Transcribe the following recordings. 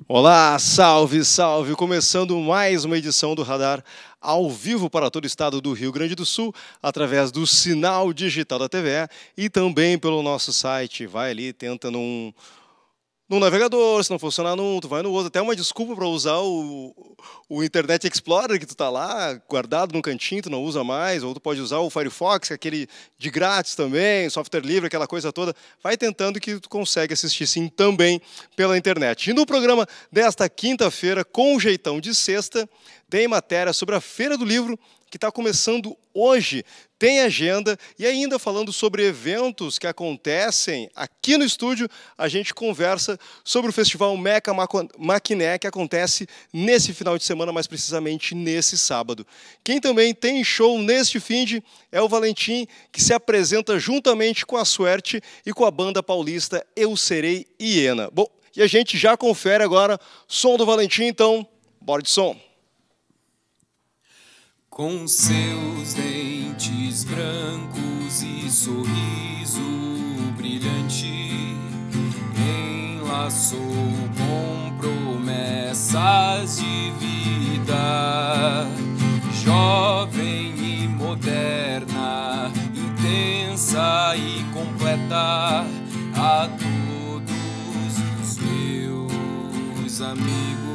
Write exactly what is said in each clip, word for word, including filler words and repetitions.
Olá, salve, salve! Começando mais uma edição do Radar ao vivo para todo o estado do Rio Grande do Sul, através do sinal digital da T V E e também pelo nosso site. Vai ali, tenta num, num navegador, se não funcionar num, tu vai no outro. Até uma desculpa para usar o, o Internet Explorer, que tu tá lá guardado num cantinho, tu não usa mais, ou tu pode usar o Firefox, aquele de grátis também, software livre, aquela coisa toda. Vai tentando que tu consegue assistir sim também pela internet. E no programa desta quinta-feira, com um jeitão de sexta, tem matéria sobre a Feira do Livro, que está começando hoje, tem agenda, e ainda falando sobre eventos que acontecem aqui no estúdio, a gente conversa sobre o Festival Meca Maquiné, que acontece nesse final de semana, mais precisamente nesse sábado. Quem também tem show neste fim de é o Valentim, que se apresenta juntamente com a Suerte e com a banda paulista Eu Serei Hiena. Bom, e a gente já confere agora som do Valentim, então, bora de som. Com seus dentes brancos e sorriso brilhante, enlaçou com promessas de vida. Jovem e moderna, intensa e completa, a todos os meus amigos.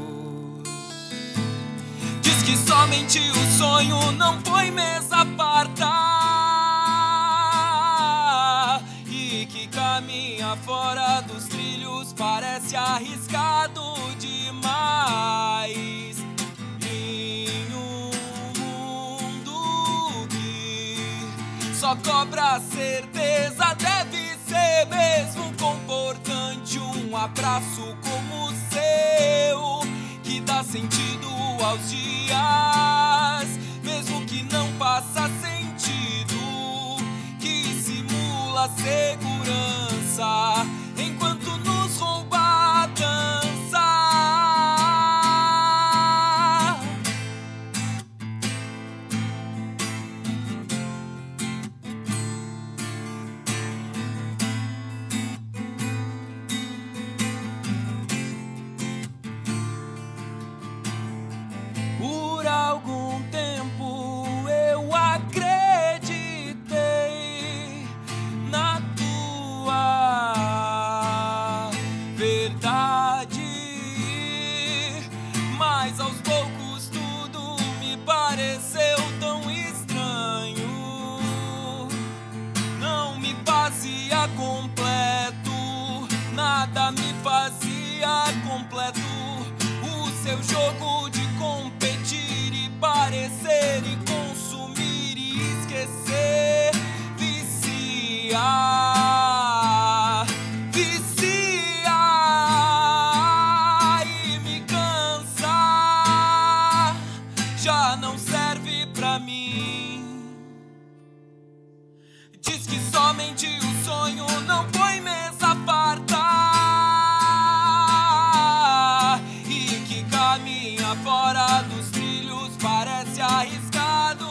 Diz que somente o sonho não foi mesa farta e que caminha fora dos trilhos parece arriscado demais. Em um mundo que só cobra certeza, deve ser mesmo confortante um abraço como o seu, que dá sentido aos dias, mesmo que não faça sentido, que simula segurança enquanto nos rouba a dança. Por algum tempo eu acreditei na tua verdade, mas aos poucos tudo me pareceu tão estranho. Não me fazia completo, nada me fazia completo. O seu jogo de competir e parecer e consumir e esquecer vicia, vicia e me cansa, já não serve pra mim. Diz que somente o sonho não foi mesa farta e que caminha fora dos trilhos parece arriscado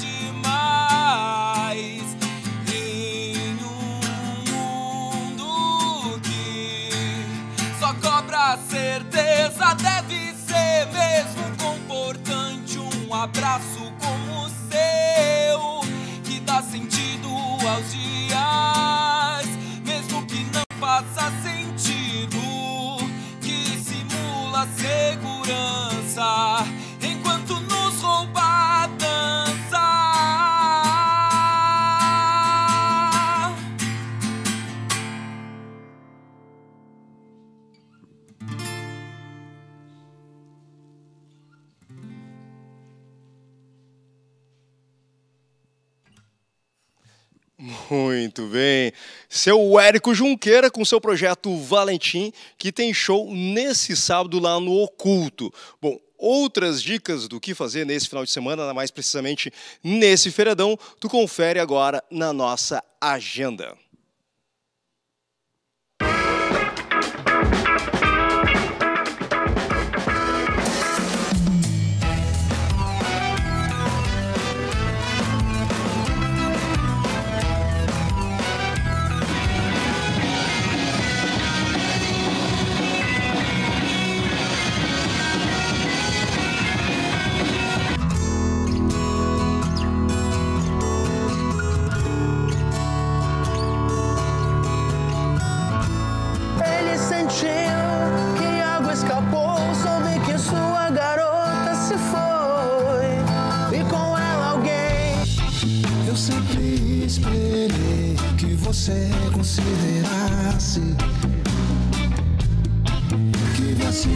demais. Em um mundo que só cobra certeza, deve ser mesmo confortante um abraço como o seu, que dá sentido aos dias, mesmo que não faça sentido, que simula segurança enquanto nos rouba a dança. Muito bem. Seu Érico Junqueira com seu projeto Valentim, que tem show nesse sábado lá no Oculto. Bom, outras dicas do que fazer nesse final de semana, mais precisamente nesse feriadão, tu confere agora na nossa agenda. fugiu, que algo escapou. Soube que sua garota se foi e com ela alguém. Eu sempre esperei que você considerasse que viesse.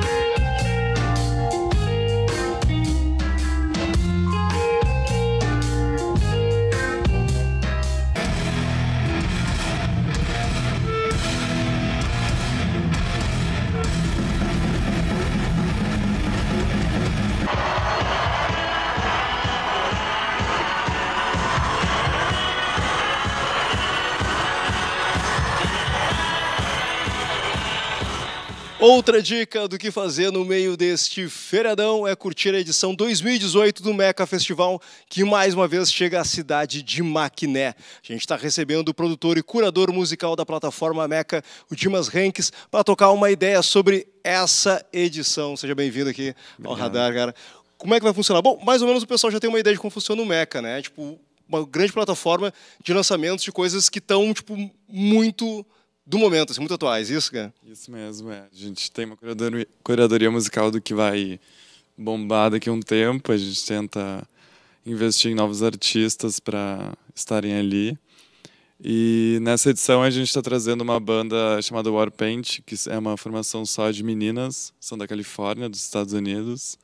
Outra dica do que fazer no meio deste feriadão é curtir a edição dois mil e dezoito do Meca Festival, que mais uma vez chega à cidade de Maquiné. A gente está recebendo o produtor e curador musical da plataforma Meca, o Dimas Henks, para tocar uma ideia sobre essa edição. Seja bem-vindo aqui ao Radar, cara. Como é que vai funcionar? Bom, mais ou menos o pessoal já tem uma ideia de como funciona o Meca, né? Tipo, uma grande plataforma de lançamentos de coisas que estão, tipo, muito do momento, assim, muito atuais, isso, cara? Isso mesmo, é. A gente tem uma curadoria, curadoria musical do que vai bombar daqui a um tempo, a gente tenta investir em novos artistas para estarem ali. E nessa edição a gente está trazendo uma banda chamada Warpaint, que é uma formação só de meninas, são da Califórnia, dos Estados Unidos.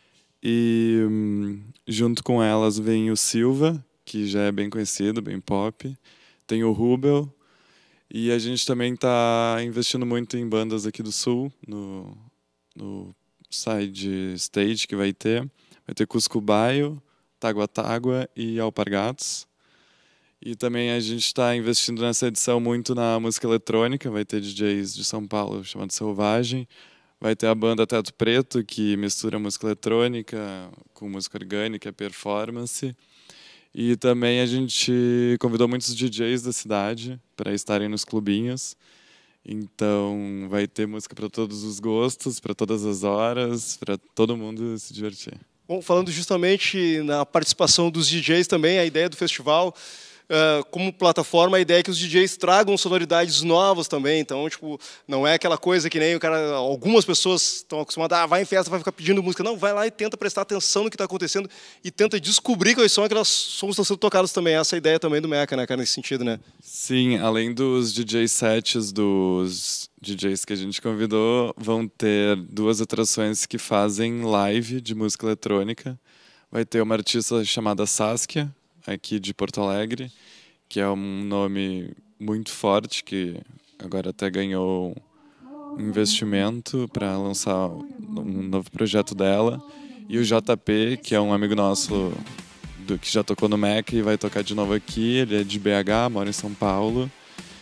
E hum, junto com elas vem o Silva, que já é bem conhecido, bem pop. Tem o Rubel. E a gente também está investindo muito em bandas aqui do Sul, no, no side stage que vai ter. Vai ter Cusco Baio, Tágua Tágua e Alpargatos. E também a gente está investindo nessa edição muito na música eletrônica. Vai ter D Js de São Paulo chamado Selvagem. Vai ter a banda Teto Preto, que mistura música eletrônica com música orgânica, performance. E também a gente convidou muitos D Js da cidade para estarem nos clubinhos. Então vai ter música para todos os gostos, para todas as horas, para todo mundo se divertir. Bom, falando justamente na participação dos D Js também, a ideia do festival, uh, como plataforma, a ideia é que os D Js tragam sonoridades novas também. Então, tipo, não é aquela coisa que nem o cara... Algumas pessoas estão acostumadas, ah, vai em festa, vai ficar pedindo música. Não, vai lá e tenta prestar atenção no que está acontecendo e tenta descobrir quais são aquelas sons que estão sendo tocados também. Essa é a ideia também do Meca, né, cara, nesse sentido, né? Sim, além dos D J sets dos D Js que a gente convidou, vão ter duas atrações que fazem live de música eletrônica. Vai ter uma artista chamada Saskia, aqui de Porto Alegre, que é um nome muito forte, que agora até ganhou um investimento para lançar um novo projeto dela. E o J P, que é um amigo nosso do, que já tocou no Meca e vai tocar de novo aqui. Ele é de B H, mora em São Paulo.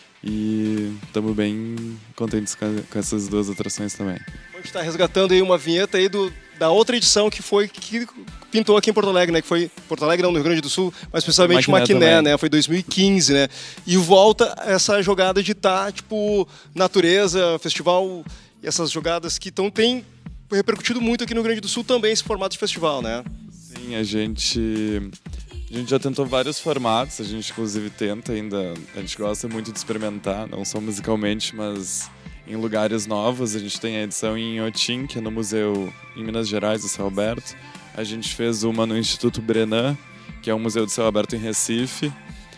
E estamos bem contentes com, com essas duas atrações também. A gente está resgatando aí uma vinheta aí do, da outra edição que foi que pintou aqui em Porto Alegre, né? Que foi Porto Alegre, não, no Rio Grande do Sul, mas principalmente Maquiné, Maquiné, né? Foi dois mil e quinze, né? E volta essa jogada de estar, tipo, natureza, festival, e essas jogadas que estão tem repercutido muito aqui no Rio Grande do Sul também esse formato de festival, né? Sim, a gente a gente já tentou vários formatos, a gente inclusive tenta ainda, a gente gosta muito de experimentar, não só musicalmente, mas em lugares novos. A gente tem a edição em Inhotim, que é no museu em Minas Gerais, do Céu Aberto. A gente fez uma no Instituto Brenan, que é um museu do céu aberto em Recife.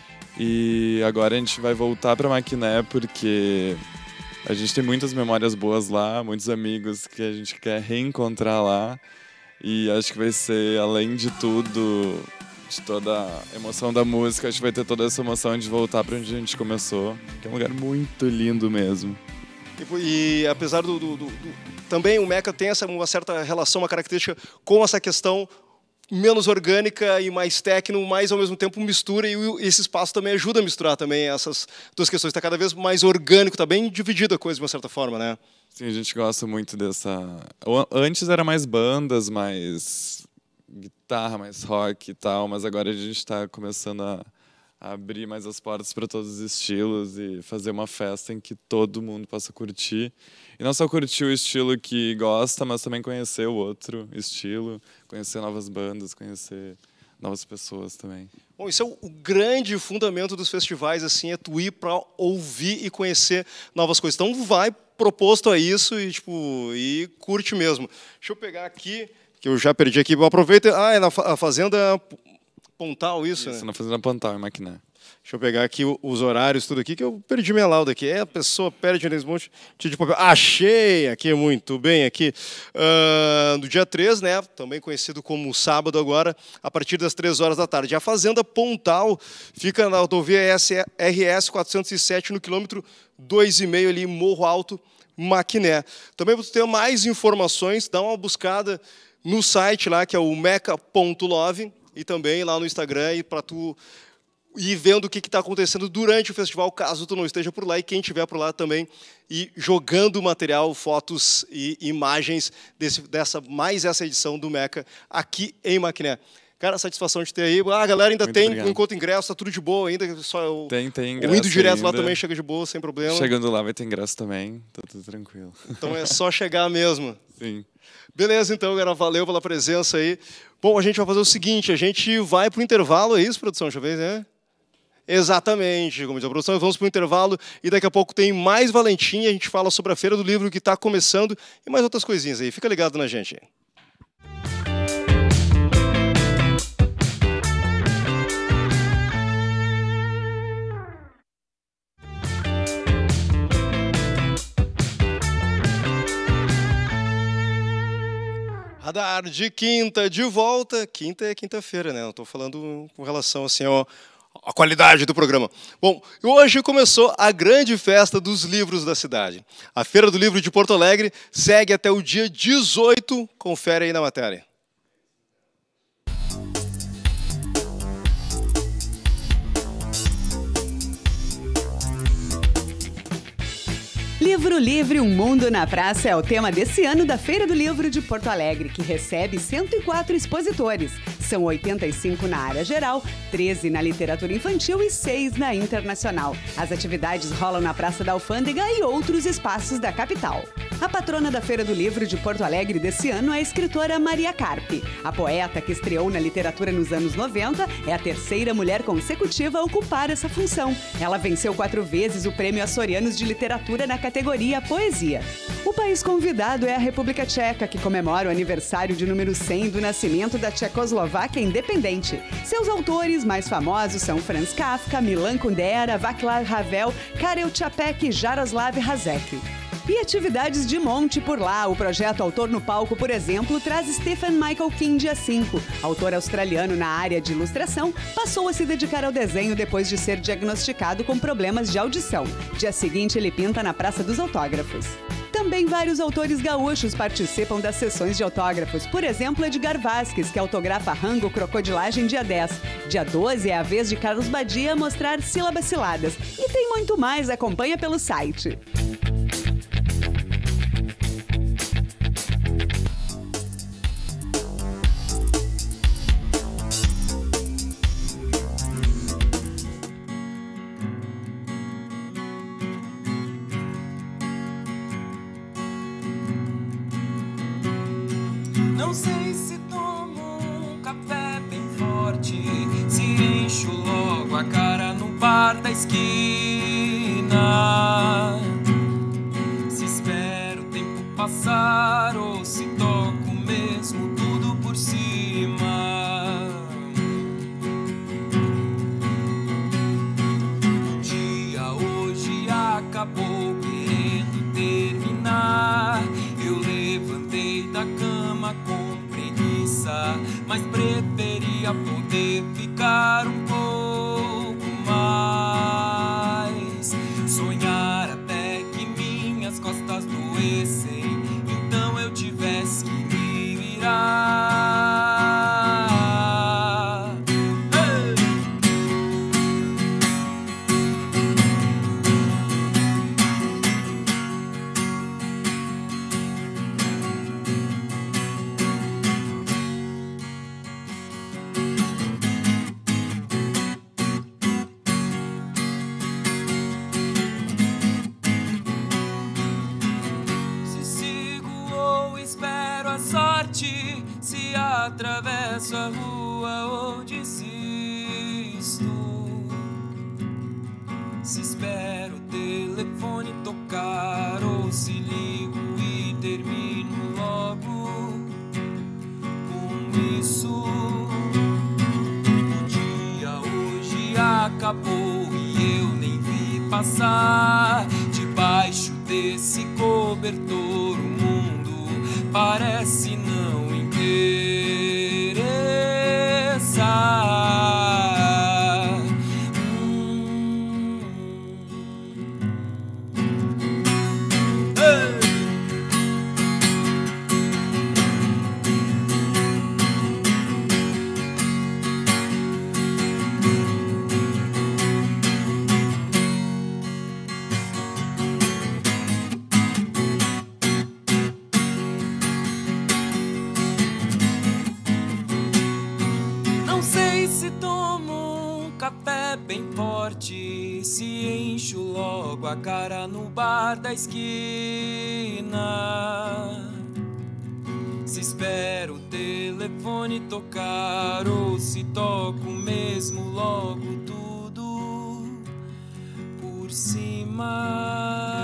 E agora a gente vai voltar para Maquiné, porque a gente tem muitas memórias boas lá, muitos amigos que a gente quer reencontrar lá. E acho que vai ser, além de tudo, de toda a emoção da música, acho que vai ter toda essa emoção de voltar para onde a gente começou, que é um lugar muito lindo mesmo. E, e apesar do, do, do, do... Também o Meca tem essa, uma certa relação, uma característica com essa questão menos orgânica e mais técnico, mas ao mesmo tempo mistura, e esse espaço também ajuda a misturar também essas duas questões. Está cada vez mais orgânico, está bem dividida a coisa de uma certa forma, né? Sim, a gente gosta muito dessa... Antes era mais bandas, mais guitarra, mais rock e tal, mas agora a gente está começando a abrir mais as portas para todos os estilos e fazer uma festa em que todo mundo possa curtir. E não só curtir o estilo que gosta, mas também conhecer o outro estilo, conhecer novas bandas, conhecer novas pessoas também. Bom, isso é o, o grande fundamento dos festivais, assim, é tu ir para ouvir e conhecer novas coisas. Então vai proposto a isso e, tipo, e curte mesmo. Deixa eu pegar aqui, que eu já perdi aqui, aproveita. Ah, é na fa- a Fazenda Pontal isso, Isso, né? na Fazenda Pontal, em Maquiné. Deixa eu pegar aqui o- os horários, tudo aqui, que eu perdi minha lauda aqui. É, a pessoa perde nesse monte de papel. Achei aqui, muito bem, aqui. Ah, no dia três, né, também conhecido como sábado agora, a partir das três horas da tarde. A Fazenda Pontal fica na rodovia R S quatrocentos e sete, no quilômetro dois e meio ali, Morro Alto, Maquiné. Também para ter mais informações, dá uma buscada no site lá, que é o meca ponto love, e também lá no Instagram, e para tu e vendo o que está acontecendo durante o festival, caso tu não esteja por lá, e quem estiver por lá também, e jogando material, fotos e imagens desse, dessa, mais essa edição do Meca aqui em Maquiné. Cara, satisfação de ter aí. Ah, a galera ainda Muito tem obrigado. um encontro ingresso, tá tudo de boa ainda. Só o, Tem, tem o ingresso indo direto lá ainda. também chega de boa, sem problema. Chegando lá vai ter ingresso também, tá tudo tranquilo. Então é só chegar mesmo. Sim. Beleza, então, galera, valeu pela presença aí. Bom, a gente vai fazer o seguinte, a gente vai para o intervalo, é isso, produção? Deixa eu ver, né? Exatamente, como diz a produção, vamos para o intervalo e daqui a pouco tem mais Valentim, a gente fala sobre a Feira do Livro que está começando e mais outras coisinhas aí. Fica ligado na gente. Radar de quinta, de volta. Quinta é quinta-feira, né? Eu estou falando com relação assim, ó, à qualidade do programa. Bom, hoje começou a grande festa dos livros da cidade. A Feira do Livro de Porto Alegre segue até o dia dezoito. Confere aí na matéria. Livro Livre, um mundo na praça é o tema desse ano da Feira do Livro de Porto Alegre, que recebe cento e quatro expositores. São oitenta e cinco na área geral, treze na literatura infantil e seis na internacional. As atividades rolam na Praça da Alfândega e outros espaços da capital. A patrona da Feira do Livro de Porto Alegre desse ano é a escritora Maria Carpe. A poeta, que estreou na literatura nos anos noventa, é a terceira mulher consecutiva a ocupar essa função. Ela venceu quatro vezes o Prêmio Açorianos de Literatura na categoria Poesia. O país convidado é a República Tcheca, que comemora o aniversário de número cem do nascimento da Tchecoslováquia independente. Seus autores mais famosos são Franz Kafka, Milan Kundera, Václav Havel, Karel Čapek e Jaroslav Hasek. E atividades de monte por lá. O projeto Autor no Palco, por exemplo, traz Stephen Michael King dia cinco. Autor australiano na área de ilustração, passou a se dedicar ao desenho depois de ser diagnosticado com problemas de audição. Dia seguinte, ele pinta na Praça dos Autógrafos. Também vários autores gaúchos participam das sessões de autógrafos. Por exemplo, Edgar Vasquez, que autografa Rango Crocodilagem dia dez. Dia doze é a vez de Carlos Badia mostrar Sílabas Ciladas. E tem muito mais, acompanha pelo site. Não sei se tomo um café bem forte, se encho logo a cara no bar da esquina, se espero o tempo passar ou se toco mesmo tudo por cima. O dia hoje acabou querendo terminar. Eu levantei da cama com preguiça, mas preferia poder ficar um pouco mais. Sonhar até que minhas costas doessem, então eu tivesse que me virar. Hey! se atravesso a rua ou desisto, se espero o telefone tocar ou se ligo e termino logo com isso. O dia hoje acabou e eu nem vi passar. Debaixo desse cobertor o mundo parece não interessar. Hum. Hey! Não sei se tomo um café bem forte, se encho logo a cara no bar da esquina, se espero o telefone tocar ou se toco mesmo logo tudo por cima.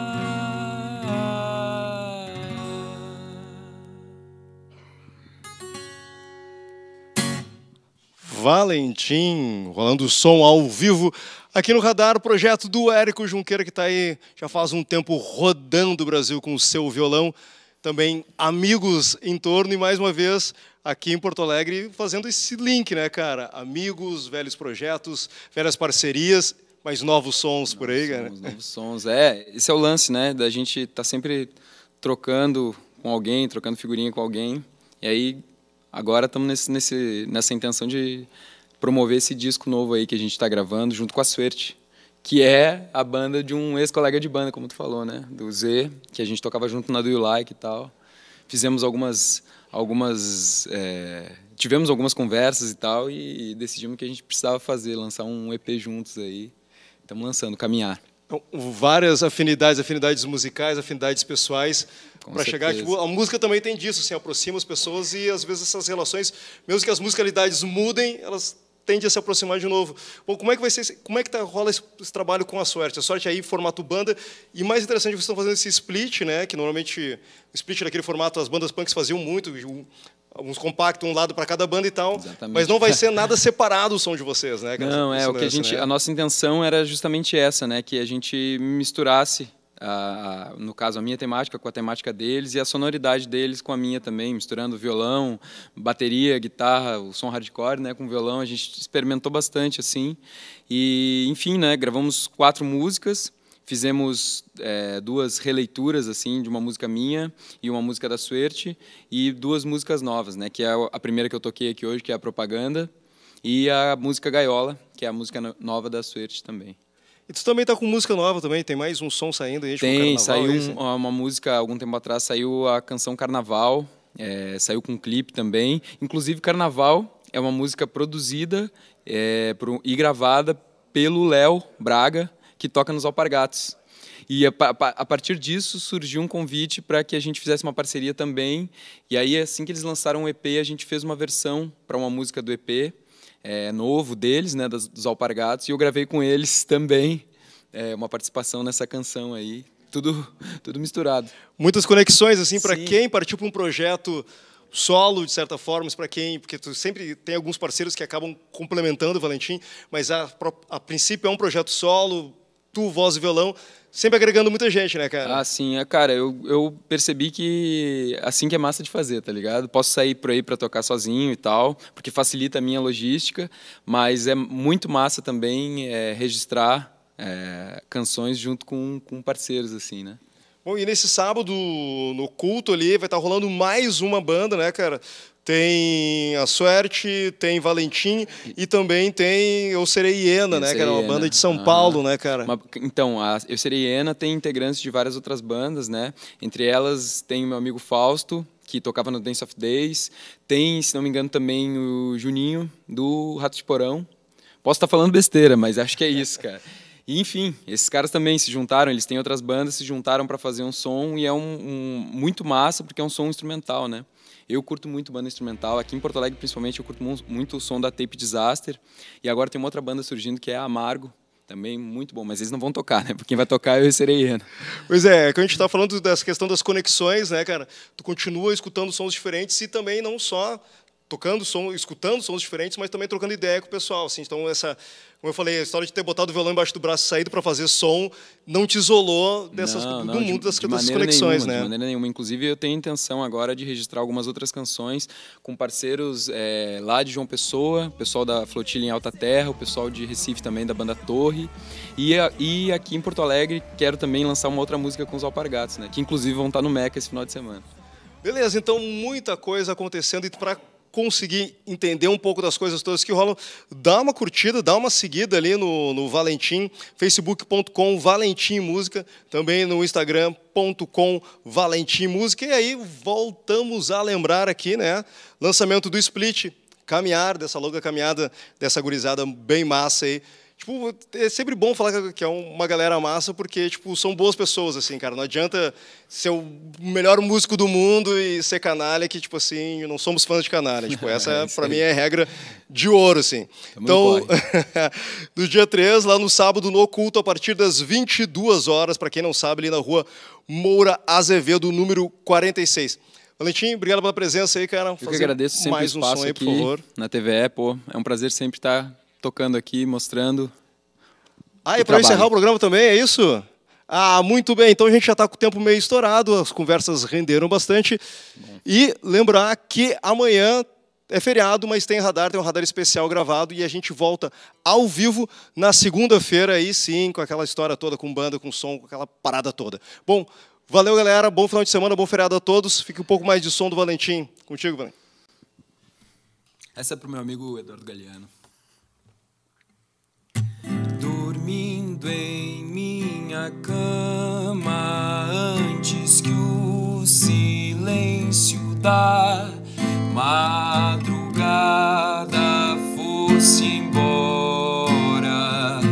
Valentim, rolando o som ao vivo aqui no Radar, projeto do Érico Junqueira, que está aí já faz um tempo rodando o Brasil com o seu violão. Também amigos em torno e, mais uma vez, aqui em Porto Alegre, fazendo esse link, né, cara? Amigos, velhos projetos, velhas parcerias, mas novos sons por aí, cara. Novos, novos sons, é. Esse é o lance, né? Da gente tá sempre trocando com alguém, trocando figurinha com alguém. E aí, agora estamos nesse, nesse, nessa intenção de promover esse disco novo aí que a gente está gravando junto com a Suerte, que é a banda de um ex-colega de banda, como tu falou, né? Do Z, que a gente tocava junto na Do You Like e tal. Fizemos algumas... algumas é, tivemos algumas conversas e tal e decidimos que a gente precisava fazer, lançar um E P juntos aí. Estamos lançando, Caminhar. Então, várias afinidades, afinidades musicais, afinidades pessoais, para chegar. Tipo, a música também tem disso, assim, aproxima as pessoas e às vezes essas relações, mesmo que as musicalidades mudem, elas tendem a se aproximar de novo. Bom, como é que vai ser, como é que tá, rola esse, esse trabalho com a Suerte? A Suerte aí, formato banda, e mais interessante, vocês estão fazendo esse split, né? Que normalmente o split daquele formato as bandas punks faziam muito, alguns compactos, um lado para cada banda e tal. Exatamente. Mas não vai ser nada separado o som de vocês, né? Não, é o que a gente, né? A nossa intenção era justamente essa, né? Que a gente misturasse, a, a, no caso, a minha temática com a temática deles e a sonoridade deles com a minha também, misturando violão, bateria, guitarra, o som hardcore, né? Com violão, a gente experimentou bastante, assim. E, enfim, né? Gravamos quatro músicas. Fizemos é, duas releituras assim de uma música minha e uma música da Suerte e duas músicas novas, né? Que é a primeira que eu toquei aqui hoje, que é a Propaganda, e a música Gaiola, que é a música nova da Suerte também. E tu também tá com música nova também? Tem mais um som saindo aí? Tem, saiu um, uma música, algum tempo atrás saiu a canção Carnaval, é, saiu com um clipe também. Inclusive Carnaval é uma música produzida é, pro, e gravada pelo Léo Braga, que toca nos Alpargatas. E a, a, a partir disso surgiu um convite para que a gente fizesse uma parceria também. E aí, assim que eles lançaram o E P, a gente fez uma versão para uma música do E P, é, novo deles, né, dos, dos Alpargatas, e eu gravei com eles também é, uma participação nessa canção aí. Tudo, tudo misturado. Muitas conexões, assim, para quem partiu para um projeto solo, de certa forma, para quem, porque tu sempre tem alguns parceiros que acabam complementando o Valentim, mas a, a princípio é um projeto solo, tu, voz e violão, sempre agregando muita gente, né, cara? Ah, sim. É, cara, eu, eu percebi que assim que é massa de fazer, tá ligado? Posso sair por aí para tocar sozinho e tal, porque facilita a minha logística, mas é muito massa também é, registrar é, canções junto com, com parceiros, assim, né? Bom, e nesse sábado, no culto ali, vai estar rolando mais uma banda, né, cara? Tem a Suerte, tem Valentim e também tem Eu Serei Hiena, né, cara? Uma banda de São ah, Paulo, né, cara? Uma, então, a Eu Serei Hiena tem integrantes de várias outras bandas, né? Entre elas tem o meu amigo Fausto, que tocava no Dance of Days. Tem, se não me engano, também o Juninho, do Rato de Porão. Posso estar falando besteira, mas acho que é isso, cara. E, enfim, esses caras também se juntaram, eles têm outras bandas, se juntaram para fazer um som e é um, um muito massa porque é um som instrumental, né? Eu curto muito banda instrumental, aqui em Porto Alegre principalmente eu curto muito o som da Tape Disaster e agora tem uma outra banda surgindo que é a Amargo, também muito bom, mas eles não vão tocar, né? Porque quem vai tocar eu e Sereiano. Pois é, quando a gente tá falando dessa questão das conexões, né, cara? Tu continua escutando sons diferentes e também não só tocando som, escutando sons diferentes, mas também trocando ideia com o pessoal, assim. Então essa, como eu falei, a história de ter botado o violão embaixo do braço e saído para fazer som não te isolou dessas, não, do não, mundo de, das, de das conexões, nenhuma, né? De maneira nenhuma. Inclusive, eu tenho intenção agora de registrar algumas outras canções com parceiros é, lá de João Pessoa, o pessoal da Flotilha em Alta Terra, o pessoal de Recife também, da banda Torre. E, e aqui em Porto Alegre, quero também lançar uma outra música com os Alpargatas, né? Que inclusive vão estar no Meca esse final de semana. Beleza, então muita coisa acontecendo e para conseguir entender um pouco das coisas todas que rolam, dá uma curtida, dá uma seguida ali no, no Valentim, facebook ponto com Valentim Música, também no instagram ponto com Valentim Música, e aí voltamos a lembrar aqui, né, lançamento do Split, caminhar, dessa longa caminhada, dessa gurizada bem massa aí. Tipo, é sempre bom falar que é uma galera massa, porque tipo, são boas pessoas, assim, cara. Não adianta ser o melhor músico do mundo e ser canalha, que, tipo assim, não somos fãs de canalha. Tipo, essa, é, para mim, é regra de ouro, assim. Tamo então, no dia três, lá no sábado, no Oculto, a partir das vinte e duas horas, para quem não sabe, ali na rua Moura Azevedo, número quarenta e seis. Valentim, obrigado pela presença aí, cara. Eu que agradeço sempre mais o espaço um som aí, aqui, por favor. Na T V E, pô. É um prazer sempre estar tocando aqui, mostrando. Ah, e para encerrar o programa também, é isso? Ah, muito bem. Então a gente já está com o tempo meio estourado, as conversas renderam bastante. Bom. E lembrar que amanhã é feriado, mas tem radar, tem um radar especial gravado e a gente volta ao vivo na segunda-feira, aí sim, com aquela história toda, com banda, com som, com aquela parada toda. Bom, valeu, galera. Bom final de semana, bom feriado a todos. Fique um pouco mais de som do Valentim. Contigo, Valentim. Essa é para o meu amigo Eduardo Galeano. Dormindo em minha cama antes que o silêncio da madrugada fosse embora,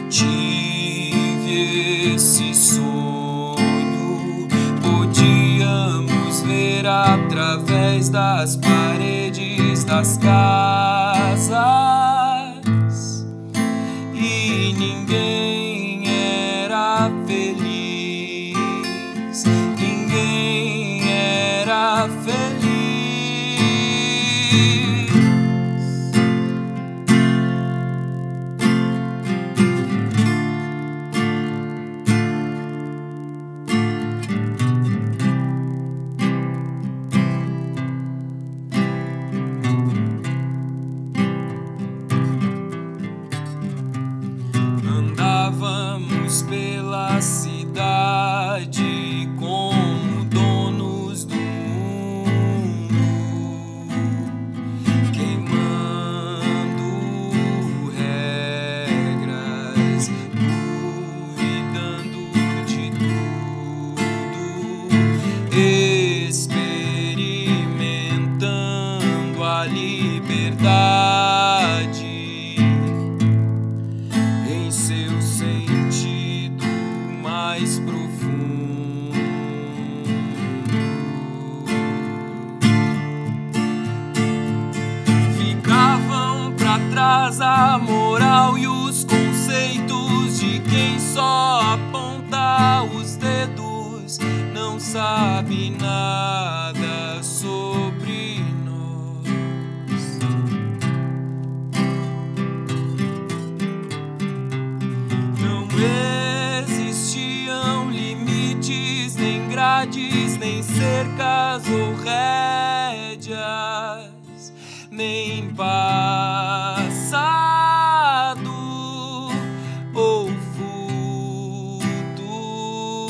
tive esse sonho, podíamos ver através das paredes das casas. E ninguém era feliz, ninguém era feliz. Andávamos pela cidade como donos do mundo, queimando regras, duvidando de tudo, experimentando a liberdade em seu sentido mais profundo. Ficavam pra trás a moral e os conceitos de quem só aponta os dedos, não sabe nada sobre nós. Não existiam limites, nem grades, nem cercas ou rédeas, nem passado ou futuro.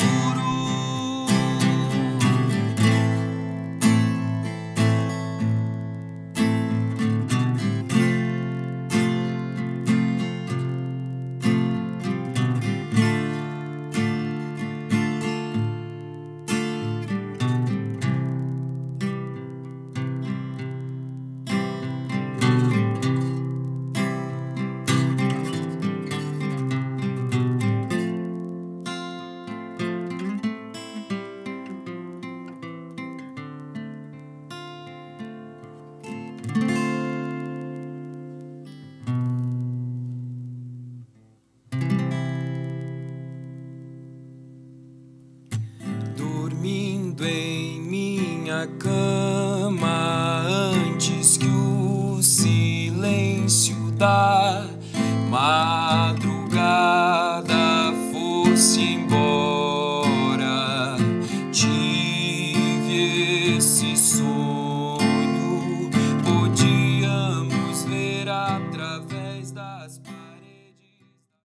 furacão.